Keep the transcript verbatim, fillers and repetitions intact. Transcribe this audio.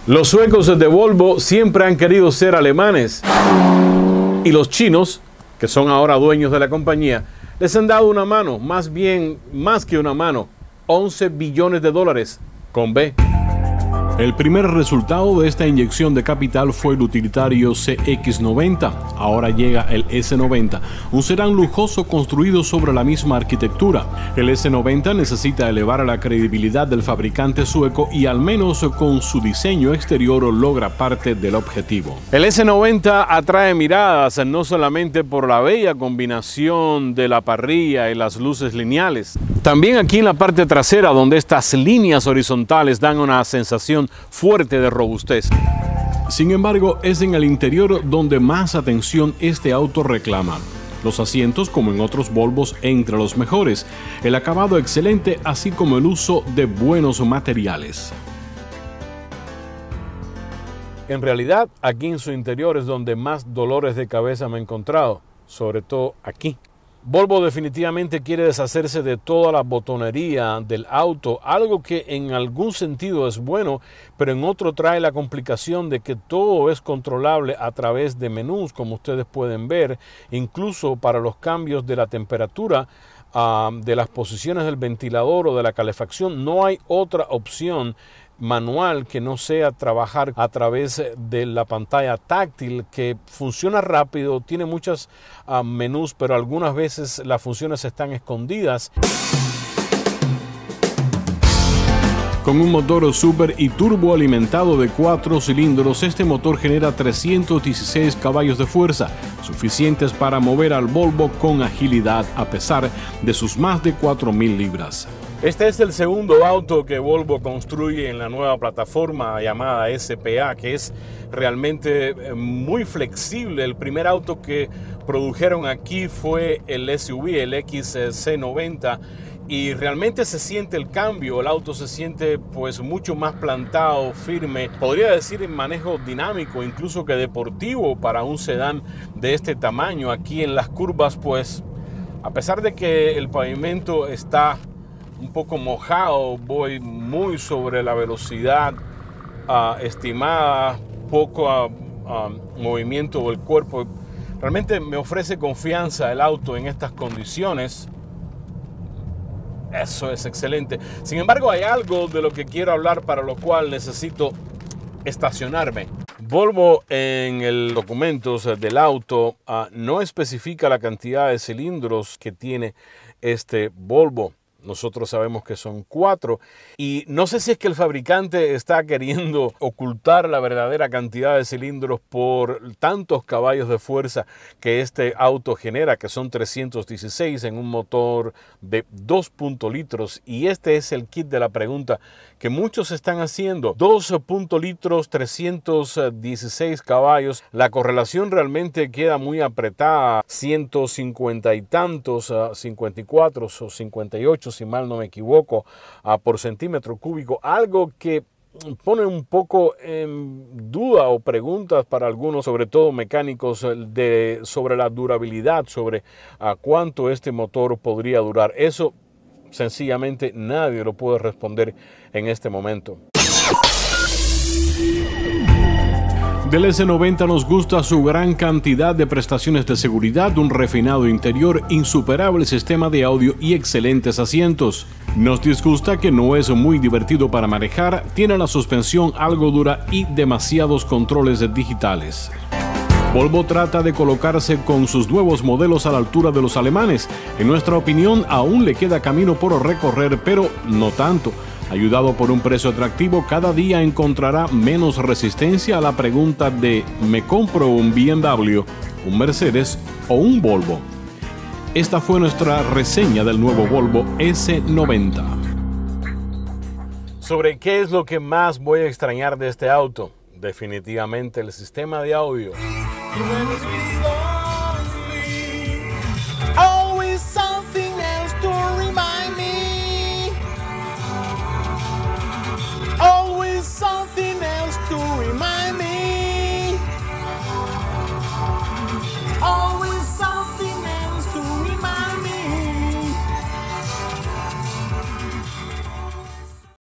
Los suecos de Volvo siempre han querido ser alemanes y los chinos, que son ahora dueños de la compañía, les han dado una mano, más bien, más que una mano, once billones de dólares con B. El primer resultado de esta inyección de capital fue el utilitario C X noventa. Ahora llega el S noventa, un sedán lujoso construido sobre la misma arquitectura. El S noventa necesita elevar la credibilidad del fabricante sueco y al menos con su diseño exterior logra parte del objetivo. El S noventa atrae miradas no solamente por la bella combinación de la parrilla y las luces lineales, también aquí en la parte trasera, donde estas líneas horizontales dan una sensación fuerte de robustez. Sin embargo, es en el interior donde más atención este auto reclama. Los asientos, como en otros Volvos, entre los mejores, el acabado excelente, así como el uso de buenos materiales. En realidad, aquí en su interior es donde más dolores de cabeza me he encontrado, sobre todo aquí. Volvo definitivamente quiere deshacerse de toda la botonería del auto, algo que en algún sentido es bueno, pero en otro trae la complicación de que todo es controlable a través de menús, como ustedes pueden ver, incluso para los cambios de la temperatura, uh, de las posiciones del ventilador o de la calefacción. No hay otra opción manual que no sea trabajar a través de la pantalla táctil, que funciona rápido, tiene muchos uh, menús, pero algunas veces las funciones están escondidas. Con un motor super y turbo alimentado de cuatro cilindros, este motor genera trescientos dieciséis caballos de fuerza, suficientes para mover al Volvo con agilidad a pesar de sus más de cuatro mil libras. Este es el segundo auto que Volvo construye en la nueva plataforma llamada S P A, que es realmente muy flexible. El primer auto que produjeron aquí fue el S U V, el X C noventa, y realmente se siente el cambio. El auto se siente pues mucho más plantado, firme, podría decir en manejo dinámico, incluso que deportivo para un sedán de este tamaño. Aquí en las curvas, pues a pesar de que el pavimento está un poco mojado, voy muy sobre la velocidad uh, estimada, poco uh, uh, movimiento del cuerpo. Realmente me ofrece confianza el auto en estas condiciones. Eso es excelente. Sin embargo, hay algo de lo que quiero hablar para lo cual necesito estacionarme. Volvo en el documentos del auto uh, no especifica la cantidad de cilindros que tiene este Volvo. Nosotros sabemos que son cuatro, y no sé si es que el fabricante está queriendo ocultar la verdadera cantidad de cilindros por tantos caballos de fuerza que este auto genera, que son trescientos dieciséis en un motor de dos litros, y este es el kit de la pregunta que muchos están haciendo. dos litros, trescientos dieciséis caballos, la correlación realmente queda muy apretada, ciento cincuenta y tantos, cincuenta y cuatro o cincuenta y ocho, si mal no me equivoco, uh, por centímetro cúbico, algo que pone un poco en duda o preguntas para algunos, sobre todo mecánicos, de, sobre la durabilidad, sobre uh, cuánto este motor podría durar. Eso sencillamente nadie lo puede responder en este momento. Del S noventa nos gusta su gran cantidad de prestaciones de seguridad, un refinado interior, insuperable sistema de audio y excelentes asientos. Nos disgusta que no es muy divertido para manejar, tiene la suspensión algo dura y demasiados controles digitales. Volvo trata de colocarse con sus nuevos modelos a la altura de los alemanes. En nuestra opinión, aún le queda camino por recorrer, pero no tanto. Ayudado por un precio atractivo, cada día encontrará menos resistencia a la pregunta de ¿me compro un B M W, un Mercedes o un Volvo? Esta fue nuestra reseña del nuevo Volvo S noventa. ¿Sobre qué es lo que más voy a extrañar de este auto? Definitivamente el sistema de audio.